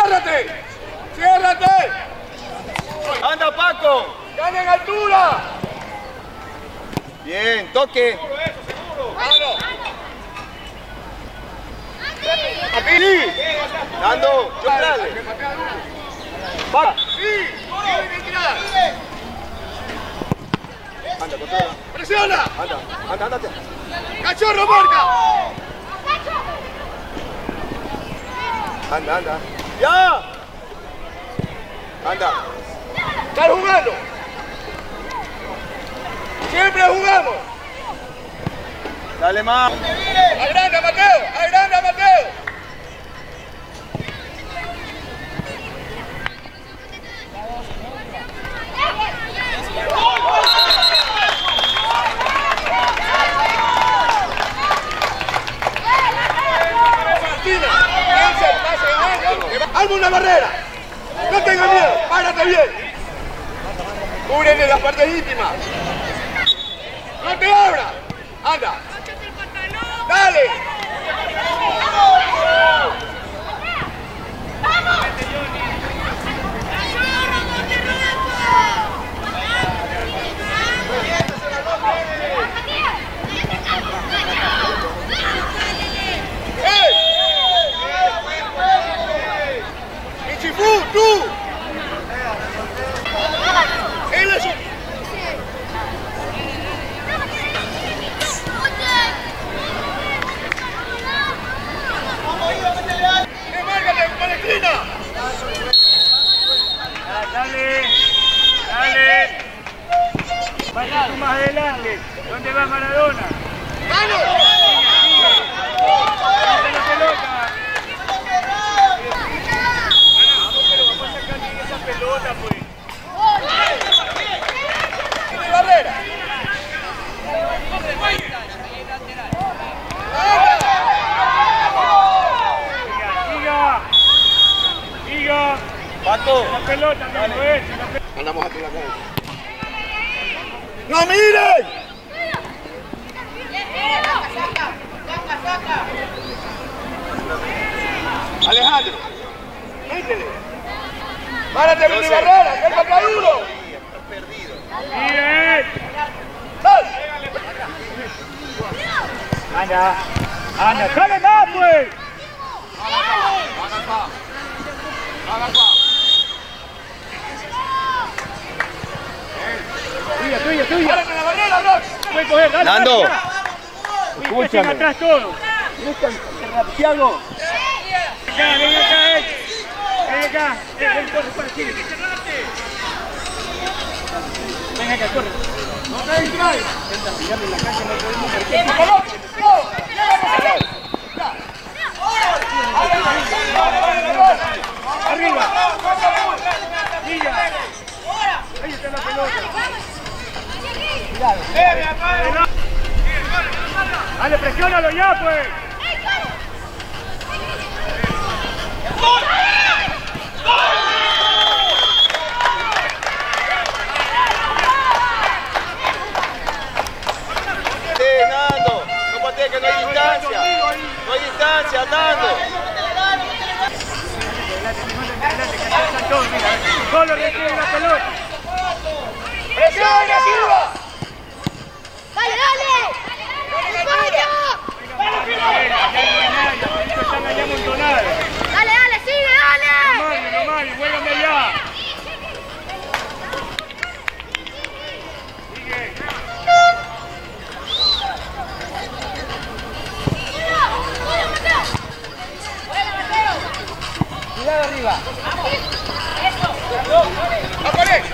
¡Ciérrate! ¡Ciérrate! ¡Anda, Paco! ¡Gana en altura! Bien, toque. ¡Vamos! ¡Aquí! Dando, dale. ¡Va! ¡Sí! Anda, controla. ¡Presiona! Andate. ¡Cachorro, marca! Anda. ¡Ya! Anda. ¡Estás jugando! ¡Siempre jugamos! Dale más. ¡Agranda, Mateo! ¡Agranda, Mateo! ¡Arma una barrera! ¡No tengas miedo! ¡Párate bien! ¡Cúbrele las partes íntimas! ¡No te abras! ¡Anda! ¡Dale! ¡Tú! ¡Él es un... ¡Remárgate, Palestina! Dale. Vaya tú más adelante. ¿Dónde va Maradona? ¡Vamos! Sigue. La pelota. Pelota, pues. ¡Barrera! Siga. Paco. La pelota, no es. Andamos aquí en la calle. ¡No miren! Alejandro, métele. ¡Párate, Mini Barrera! ¡Que él va duro! Estás perdido. ¡Sigue! ¡Sal! ¡Anda! ¡Sale más, pues! Tuya. ¡Párate la barrera, Rox! Puedes coger, dale. Nando. Escúchame. Atrás todo. Thiago. Ven acá. Ven, corre para aquí. Ven acá, corre. ¡No te distraigas! Tirarle la cancha, no podemos Arriba. Mira. Ahí está la pelota. Dale, presiónalo ya, pues. Nando. No patees, que no hay distancia. No hay distancia, Nando. Solo recibe la pelota. ¡Presiona, Silva! ¡Dale! ¡Dale, sigue, dale! No mames, juégame allá. Sigue. Cuidado arriba. ¡Apare!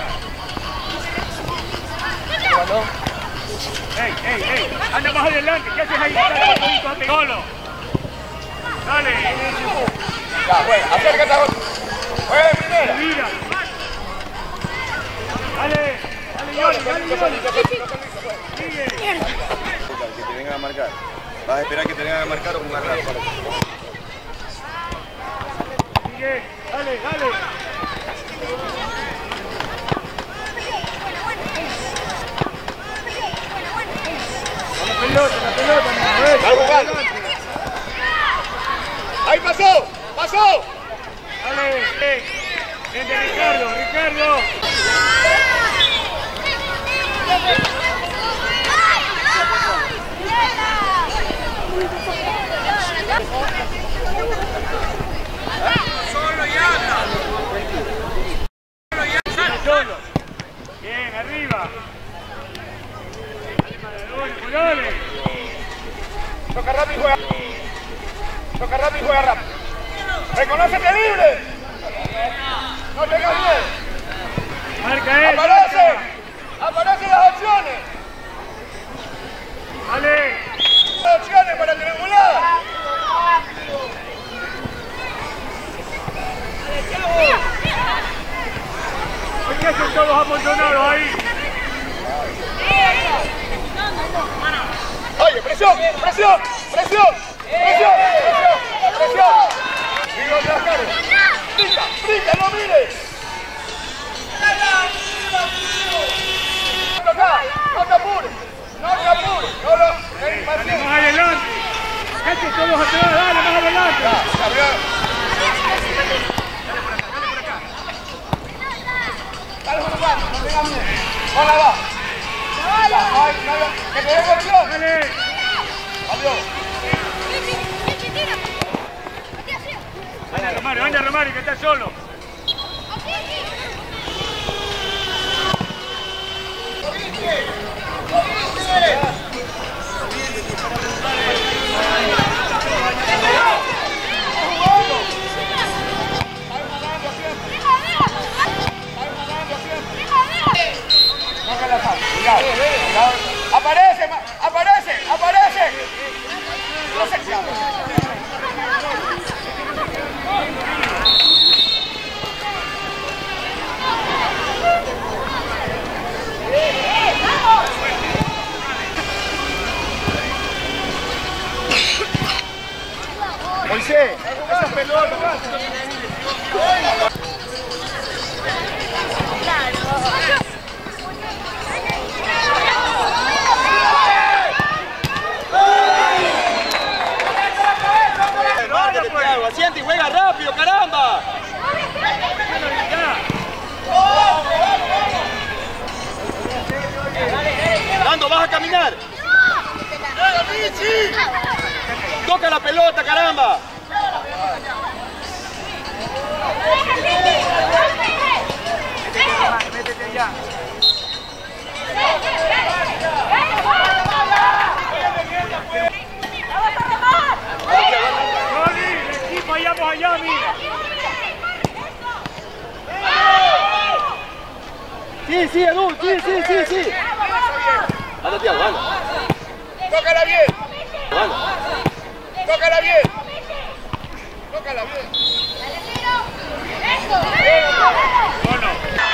¡Ey! ¡Anda más adelante! ¿Qué haces ahí? ¡Solo! ¡Dale! Ya, juega, acércate a otro. Juega primero. ¡Mira! ¡Dale, Johnny! ¡Sigue! Que te vengan a marcar. Vas a esperar que te vengan a marcar o jugar rápido. Sigue, dale. La pelota, Está jugando. Ahí pasó. Dale. Bien de Ricardo, Ricardo. Solo y anda. Solo. Bien, arriba. Dale. Toca rápido y juega. Toca rápido y juega rápido. ¡Reconócete libre! ¡No tengas miedo! Marca él. ¡Aparece! ¡Aparecen las opciones! Dale. Las opciones para triangular. ¿Por qué hacen todos amontonados ahí? Oye, presión, presión, presión, presión, presión, presión. Digo, la cara. Brinca, brinca, no mires. No te apures, no te apures. No lo, Dale más adelante. Hacen todos atrás, dale más adelante. Dale por acá, no tengas miedo. Hola, va. Que te dé versión. Dale. Adiós. Anda Romario, que está solo. Aparece, aparece, aparece. No se Moisés, esas pelotas. Asiente y juega rápido, caramba. Nando, vas a caminar. Toca la pelota, caramba. Métete allá. Vayamos allá, mira. Sí, Edu, sí. Anda, Tiago, anda. Tócala bien. Anda. Tócala bien. Tócala bien. Bueno.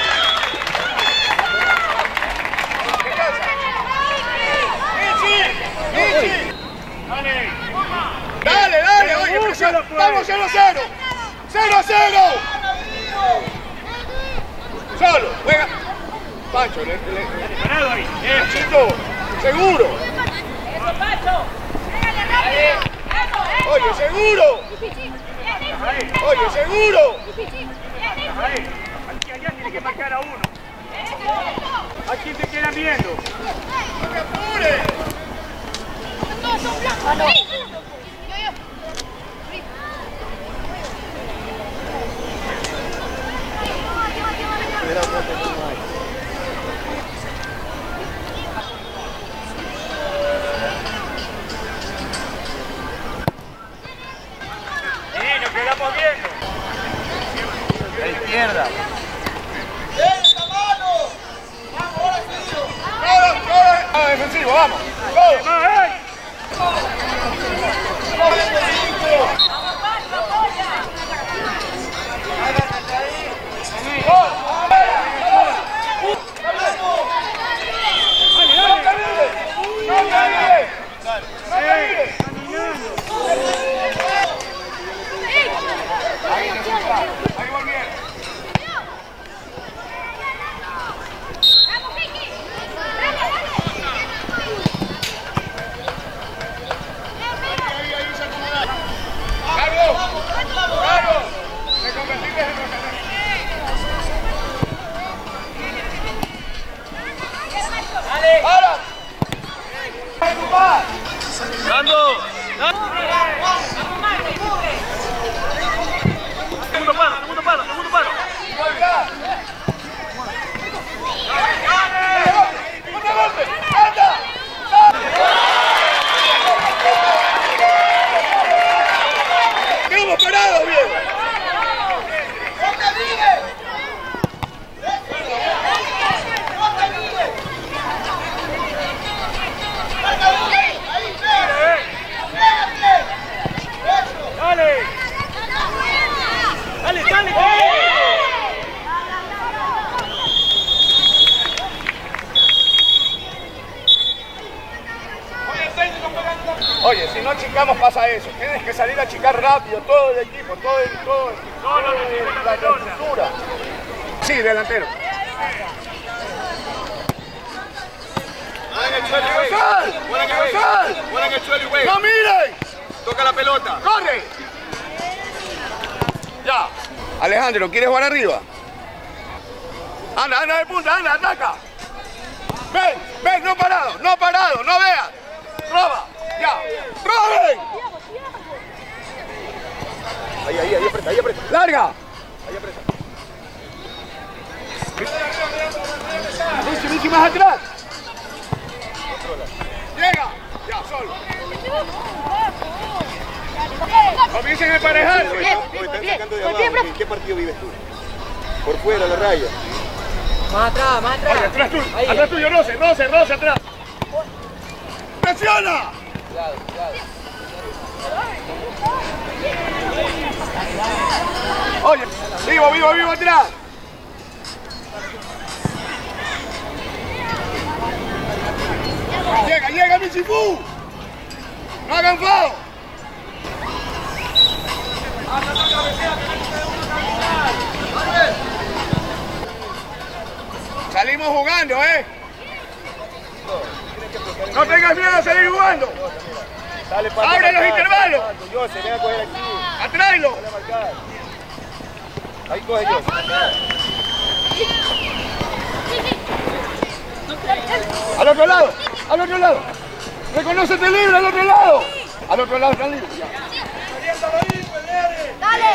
Michi. Dale. Dale, oye, presión. Vamos 0-0. 0-0. Solo, juega. Pancho, Parado ahí. Panchito, seguro. Oye, seguro. Oye, seguro. Ahí. Aquí allá tiene que marcar a uno. ¿A quién te quedan viendo? No te apures. Todos son blancos. Sí, nos quedamos viendo. A la izquierda. Todos, defensivo, vamos. Todos. Ahí volvieron. más. Dando. Segundo palo. ¡Otra golpe! ¡Anda! ¡Quedamos parados, viejo! Oye, si no achicamos pasa eso. Tienes que salir a achicar rápido, todo el equipo, todo la estructura. Sí, delantero. Buena que el suelo y güey. ¡No miren! Toca la pelota. ¡Corre! Ya. Alejandro, ¿quieres jugar arriba? Anda de punta, anda, ataca. Ven, no parado, no veas. Roba, ya. ¡Roben! Ahí aprieta. ¡Larga! Ahí aprieta. Michi, más atrás. Llega. Ya, solo. Comiencen a emparejarse. ¿Qué partido vives tú? Por fuera, la raya. Más atrás. Oye, atrás tuyo, Roce, atrás. ¡Presiona! Cuidado. Oye, vivo atrás. Llega Michifú. No hagan foul. Salimos jugando, No tengas miedo a salir jugando. Abre los intervalos. Yo se viene a coger aquí. Atráelo. Ahí coge yo. Al otro lado. Reconócete libre al otro lado. Al otro lado están libres. Dale,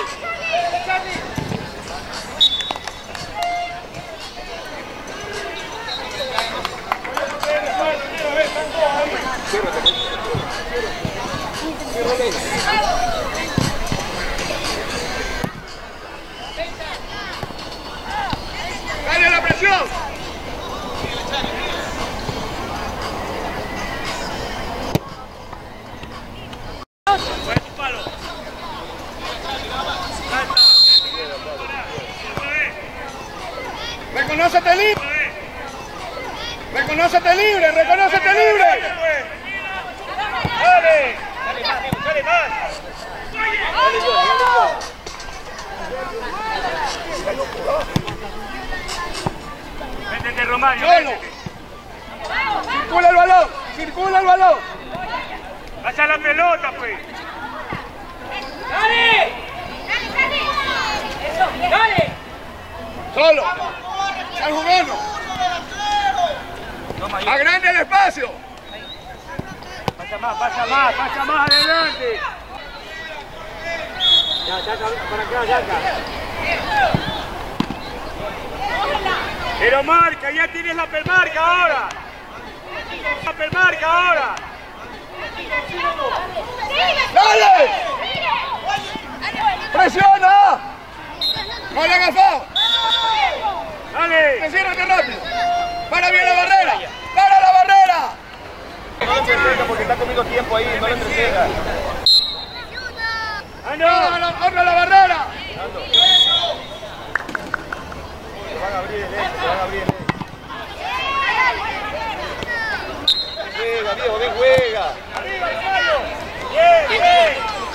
¡Dale la presión! ¡Reconócete libre! ¡Reconócete libre! ¡Dale! ¡Dale más! Métete, Romario. ¡Solo! ¡Circula el balón! ¡Pasa la pelota, pues! ¡Solo! ¡Están jugando! ¡Agrande el espacio! Pasa más adelante. Ya, para acá, ya. Pero marca, ya tienes la pelmarca ahora. ¡Dale! ¡Presiona! ¡No le hagas foul! ¡Dale! ¡Enciérrate rápido! ¡Para bien la barrera! ¡Para la barrera! No lo entretenga porque está comiendo tiempo ahí, no lo entretenga. ¡Contra la barrera! Se van a abrir el este, Juega, viejo, ven, juega. ¡Arriba, Cayo! ¡Bien!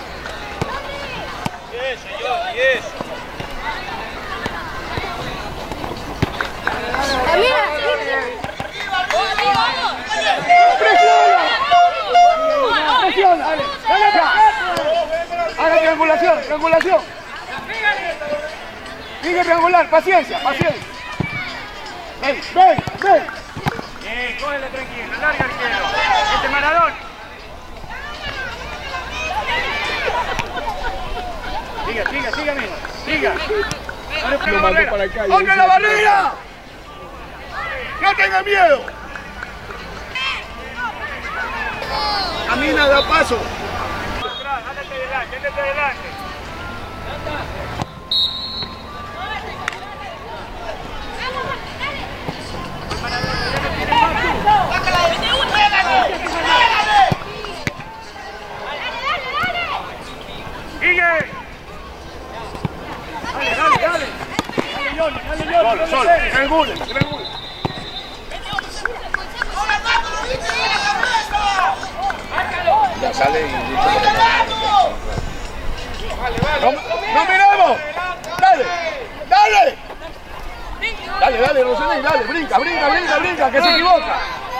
Bien, señor, bien. ¡Presiona! Haga triangulación. Sigue triangular, paciencia. Ven. Cógele tranquilo, larga arquero. Este Maradona. Siga, amigo. Siga. Lo mandó para acá. ¡Ponga la barrera! ¡No tenga miedo! Camina, da paso. Ándate adelante. ¡Sigue! Dale, Johnny. Sol, triangule. Ya sale y... ¡No miremos! ¡Dale! Dale, Roselín, dale, brinca, que se equivoca.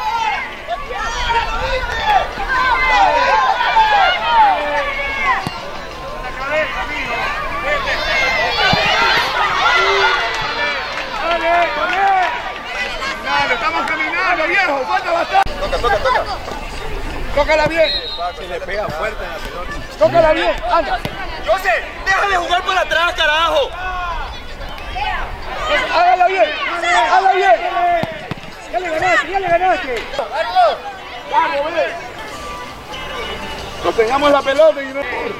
Dale, estamos caminando, viejo, falta bastante. Toca. Tócala bien. Se le pega fuerte en la pelota. Tócala bien, anda. José, deja de jugar por atrás, carajo. Hágala bien. Ya le ganaste. Vamos, ve. Sostengamos la pelota y no...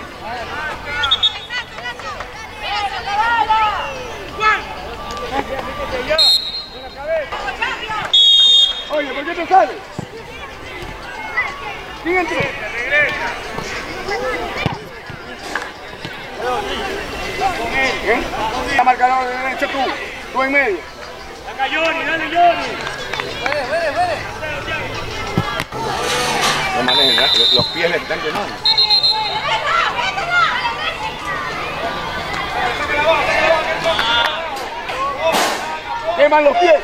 Oye, ¿por qué te sales? ¿Quién entró? Regresa. ¿Eh? La marcador de derecho tú en medio. Saca Johnny, dale Johnny. No manejen, los pies le están quemando. Queman los pies.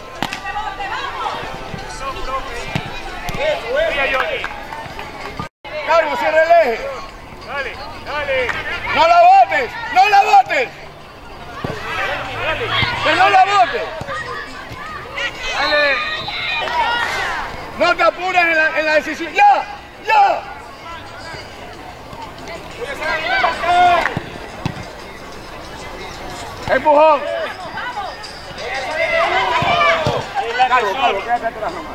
Carlos, cierra el eje. Dale. ¡No la botes! ¡Que no la botes! Dale. No te apures en la decisión. ¡Ya! Empujón. Carlos, quédate atrás nomás.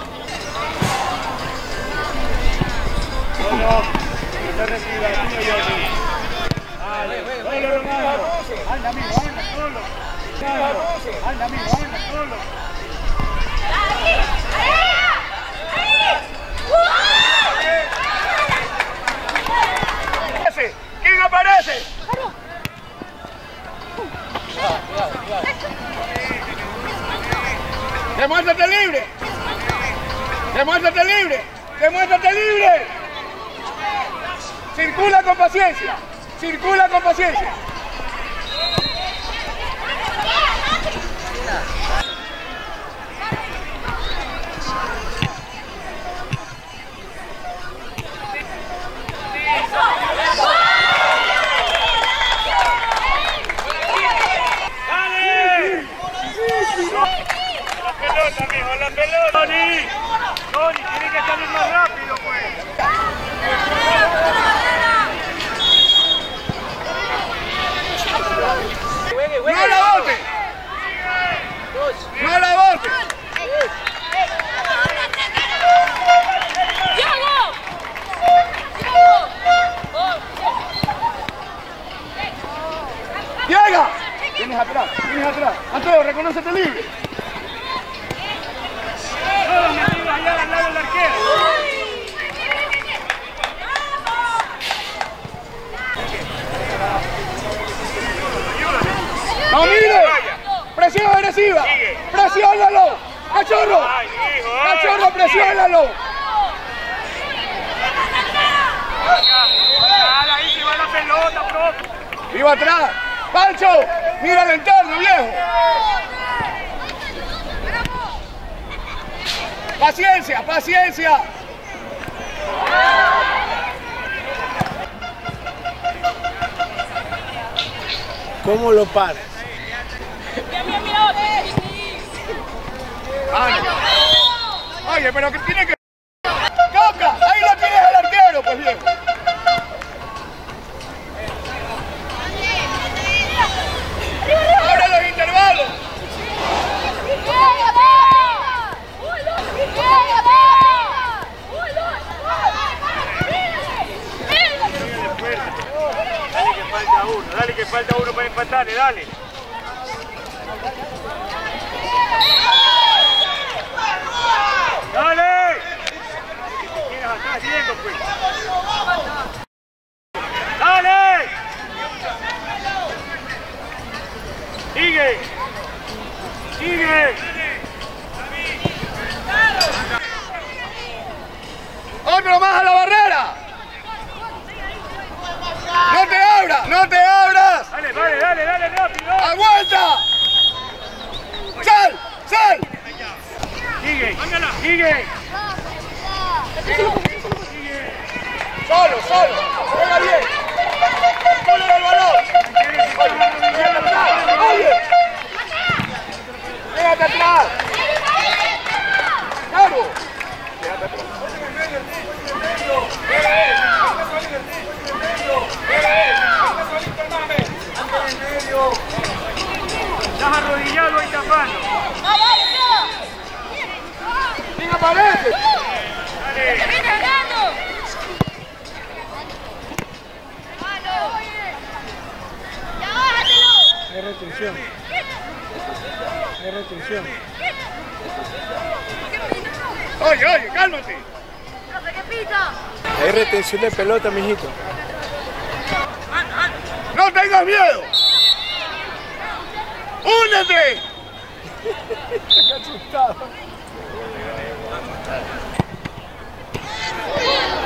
Está recibido, Johnny. Dale, Romano. Anda, amigo, solo. ¿Quién aparece? ¡Demuéstrate libre! Circula con paciencia. La pelota. Johnny, tiene que salir más rápido, pues. ¡No la bote! ¡Llega! Tienes atrás. Mateo, reconócete libre. Todos metidos allá al lado del arquero. ¡No mire! ¡Presión agresiva! ¡Presiónalo! ¡Cachorro! ¡Cachorro, presiónalo! Ahí se va la pelota, profe. ¡Viva atrás! ¡Pancho! ¡Mira el entorno, viejo! ¡Paciencia! ¿Cómo lo paras? ¡Vamos! Oye, pero que tiene que... ¡Coca! Ahí lo tienes al arquero, pues bien. ¡Abre los intervalos! Dale que falta uno para empatarle, dale. ¡Dale! ¿Quieres atrás viendo, pues? ¡Dale! ¡Sigue! ¡Sigue! ¡Otro más a la barrera! ¡No te abras! ¡No te abras! Dale, dale, dale, dale, rápido. ¡Aguanta! ¡Sal! ¡Sal! Sigue, sigue. Solo, solo. Juega bien. Ponle el balón. Oye. Quédate atrás. Claro. Quédate atrás. Estás arrodillado ahí tapando. ¡Quién aparece! Dale. Hay retención. Hay retención. Oye, oye, cálmate. Hay retención de pelota, mijito. ¡No tengas miedo! ¡Únete! Está asustado.